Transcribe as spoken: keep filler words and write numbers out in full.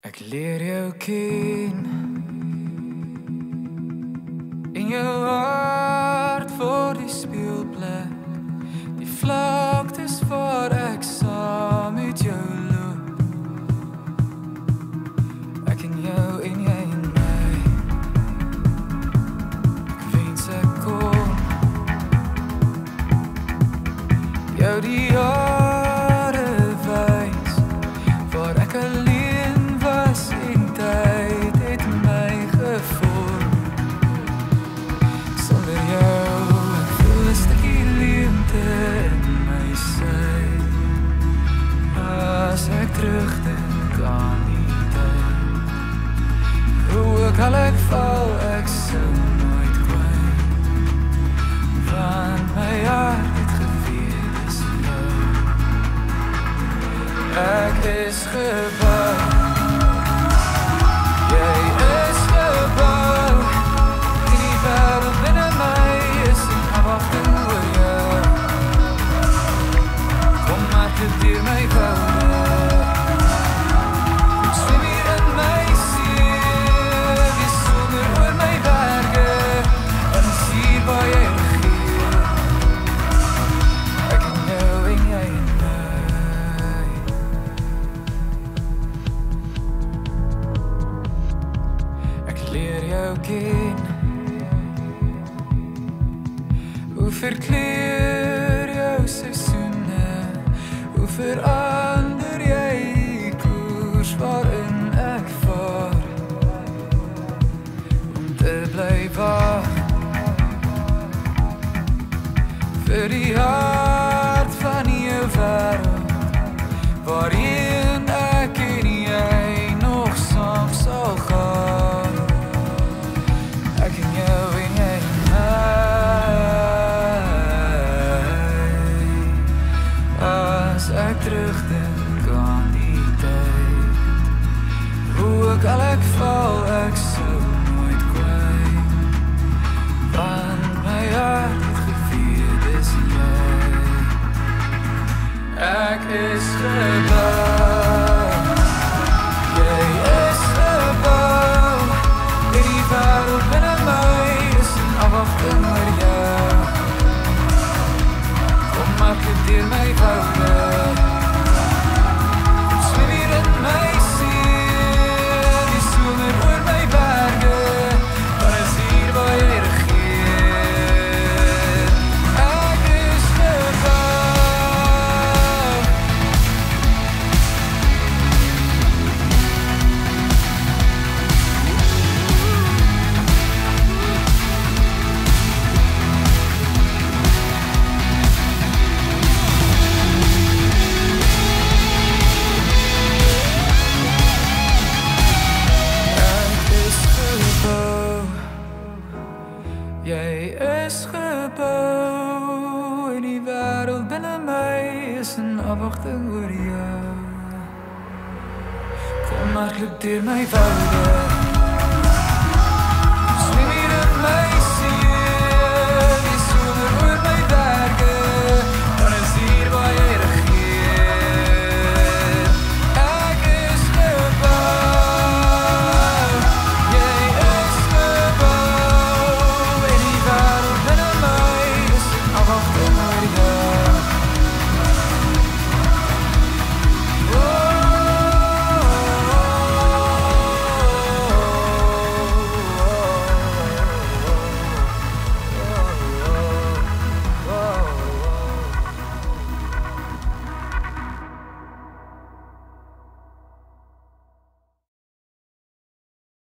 Ek leer jou ken in jou hart voor die speelplek, die vlaktes waar ek saam met jou loop. Ek en jou en jy en my. Ek wens ek kon jou die jare wys waar ek alleen was en tyd het my gevorm. Sonder jou voel 'n stukkie leemte in my sy. As ek terugdink aan die tyd, hoe ook al ek val, ek sou nooit kwyt, want my hart het geweet is jou. Ek is gebou, jy is gebou, en die wêreld binne my is in afwagting oor jou. Kom maar deur my woude, kom swem hier in my see, wees sommer oor my berge, en is hier waar jy regeer. Ek en jou en jy en my. Ek leer jou ken, hoe verkleur jou seisoene, hoe verander jy die koers waarin ek vaar, om te bly wag vir die hart van jou wêreld, waarheen ek en jy nog saam sal gaan. Ek en jou en jy en my. As ek terugdink aan die tyd, hoe ook al ek val, ek sou nooit kwyt, want my hart het geweet dis jy. Ek is gebou, jy is gebou, en die wêreld binne my is in afwagting oor jou. Kom maar deur my woude, kom swem hier in my see, wees sommer oor my berge, want is hier waar jy regeer. Ek is gebou. Jy is gebou, en die wêreld binne my is in afwagting oor jou. Kom maar loop deur my woude,